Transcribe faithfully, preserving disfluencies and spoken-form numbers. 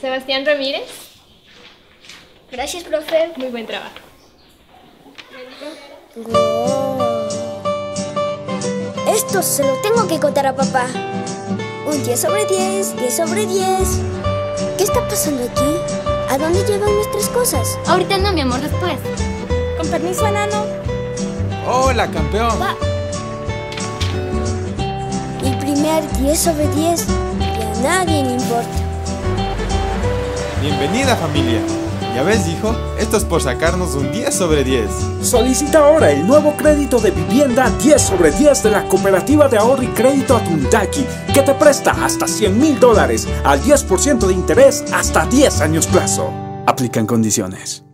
Sebastián Ramírez. Gracias, profe. Muy buen trabajo. Oh. Esto se lo tengo que contar a papá. Un diez sobre diez, diez sobre diez. ¿Qué está pasando aquí? ¿A dónde llevan nuestras cosas? Ahorita no, mi amor, después. Con permiso, enano. Hola, campeón. Va. Mi primer diez sobre diez y a nadie le importa. Bienvenida, familia. ¿Ya ves, hijo? Esto es por sacarnos un diez sobre diez. Solicita ahora el nuevo crédito de vivienda diez sobre diez de la Cooperativa de Ahorro y Crédito Atuntaqui, que te presta hasta cien mil dólares al diez por ciento de interés hasta diez años plazo. Aplican condiciones.